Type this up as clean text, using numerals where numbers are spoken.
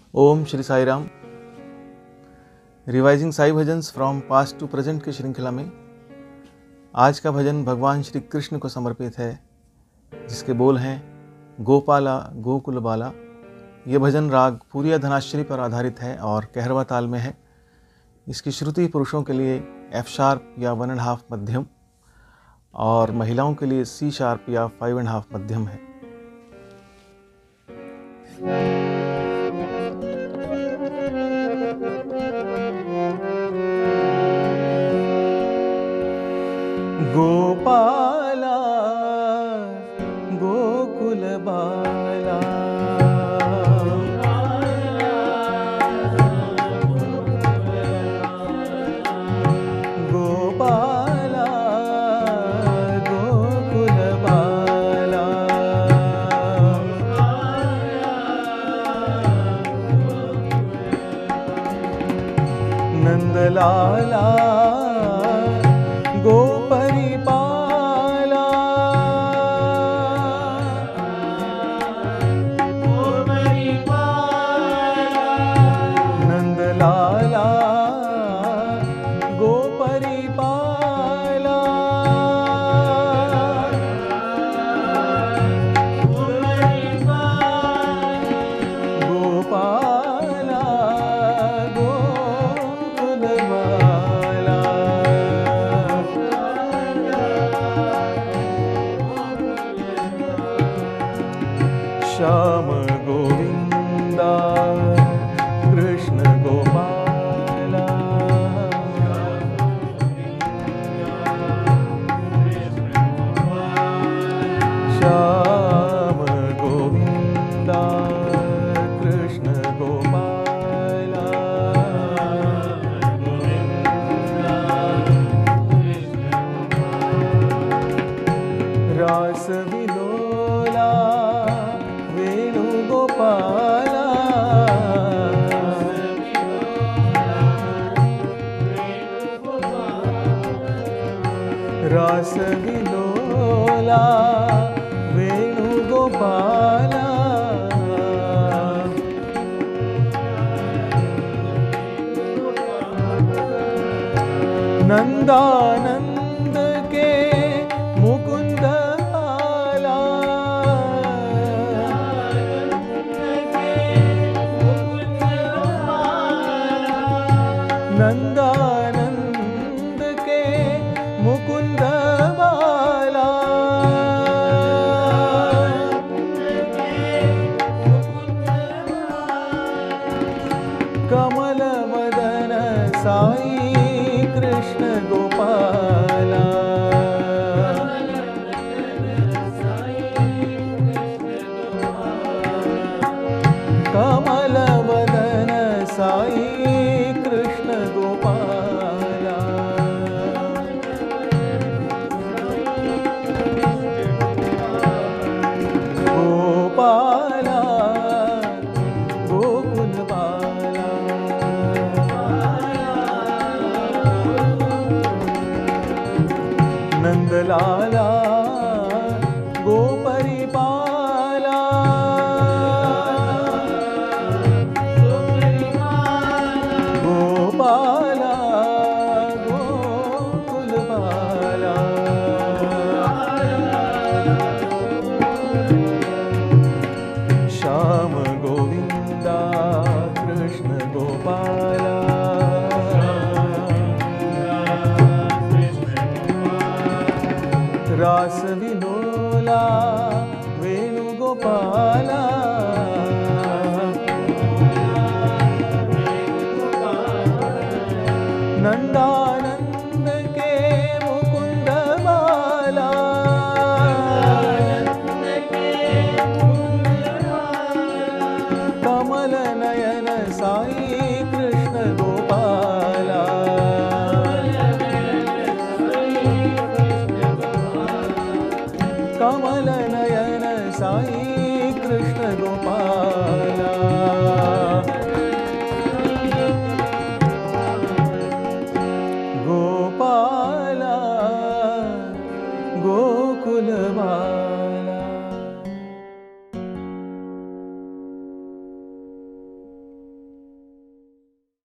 Om Shri Sai Ram. Revising Sai bhajans from past to present की श्रृंखला में आज का भजन भगवान श्री कृष्ण को समर्पित है, जिसके बोल हैं गोपाला गोकुल बाला। ये भजन राग पूरिया धनाश्री पर आधारित है और कहरवा ताल में है। इसकी श्रुति पुरुषों के लिए एफ शार्प या 1.5 मध्यम और महिलाओं के लिए सी शार्प या 5.5 मध्यम है। गोपाला गोकुल बाला, गोपाला गोकुल बाला, नंदलाला गोपरिपाला, नंदलाला गोपरिपाला, गोपाला गोकुल बाला, श्याम गोविंदा कृष्ण गोपाला, श्याम गोविंदा कृष्ण गोपाला, रास विलोला वेणुगोपाला, रास विलोला वेणुगोपाला, नंदानंद के मुकुंद आला, नंदानंद के मुकुंद बाला, कमल वदन साई कृष्ण गोपाला, कमल वदन साई कृष्ण गोपाला, गोपाला गोकुल बाला, नंदलाला गोपरिपाला, गोपाला गोकुल बाला, श्याम गोविंदा कृष्ण गोपाला, रास विलोला वेणुगोपाला, नंदानंद के मुकुंद बाला, कमल नयन साई कृष्ण गोपाला, कमल नयन साई कृष्ण गोपाला,